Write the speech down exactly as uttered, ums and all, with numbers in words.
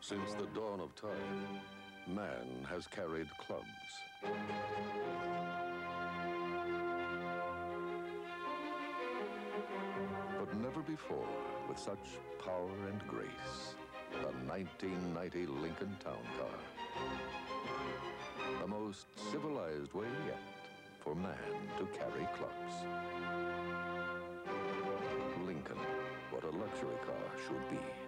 Since the dawn of time, man has carried clubs. But never before with such power and grace. A nineteen ninety Lincoln Town Car. The most civilized way yet for man to carry clubs. Lincoln, what a luxury car should be.